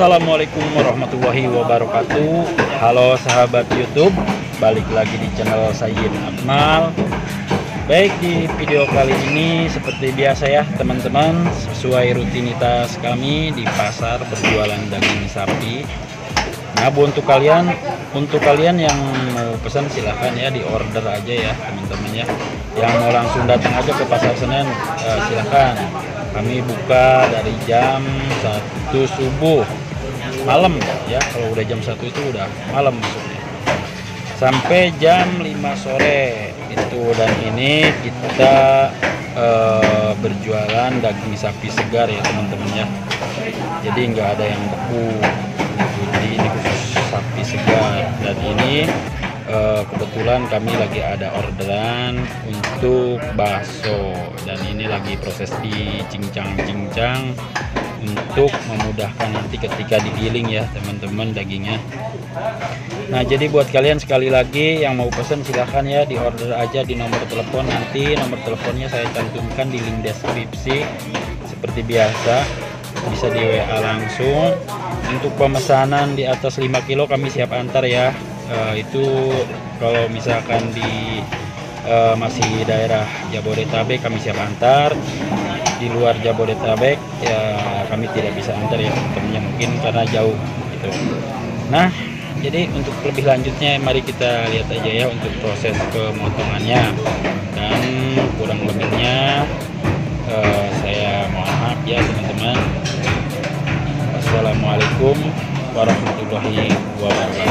Assalamualaikum warahmatullahi wabarakatuh. Halo sahabat YouTube, balik lagi di channel Sayyid Akmal. Baik, di video kali ini seperti biasa ya teman-teman, sesuai rutinitas kami di pasar berjualan daging sapi. Nah, untuk kalian yang mau pesan silahkan ya, di order aja ya teman-teman ya. Yang mau langsung datang aja ke Pasar Senen, silahkan. Kami buka dari jam 1 subuh malam ya. Kalau udah jam 1 itu udah malam maksudnya, sampai jam 5 sore itu. Dan ini kita berjualan daging sapi segar ya teman-teman ya, jadi nggak ada yang beku. Jadi ini khusus sapi segar. Dan ini kebetulan kami lagi ada orderan untuk bakso, dan ini lagi proses dicincang-cincang untuk memudahkan nanti ketika digiling ya teman-teman dagingnya. Nah, jadi buat kalian sekali lagi yang mau pesan silahkan ya, di order aja di nomor telepon. Nanti nomor teleponnya saya cantumkan di link deskripsi seperti biasa, bisa di WA langsung. Untuk pemesanan di atas 5 kilo kami siap antar ya. Itu kalau misalkan di masih daerah Jabodetabek kami siap antar. Di luar Jabodetabek ya kami tidak bisa antar ya teman-teman, mungkin karena jauh gitu. Nah, jadi untuk lebih lanjutnya mari kita lihat aja ya untuk proses pemotongannya. Dan kurang lebihnya saya mohon maaf ya teman-teman. Assalamualaikum warahmatullahi wabarakatuh.